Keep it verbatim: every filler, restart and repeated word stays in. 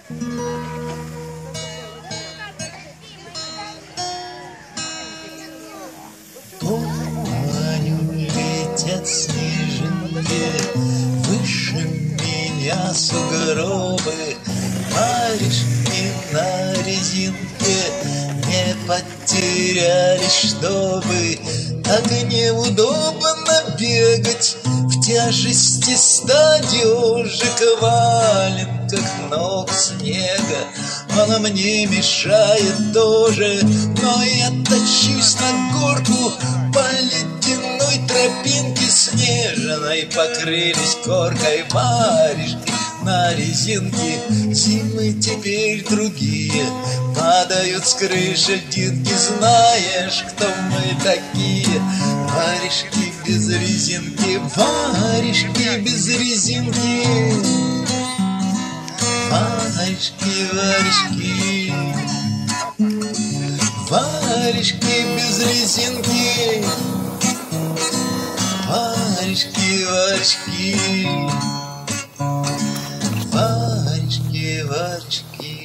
Туманью летят снежинки, выше меня сугробы, варежки на резинке не потерялись, чтобы так неудобно бегать в тяжести стадежек, валенках ног снега. Она мне мешает тоже, но я тащусь на горку по ледяной тропинке снежной. Покрылись коркой варежки на резинке, зимы теперь другие, падают с крыши льдинки. Знаешь, кто мы такие? Варежки без резинки, варежки без резинки. Варежки, варежки, варежки без резинки. Варежки, варежки, варежки, варежки.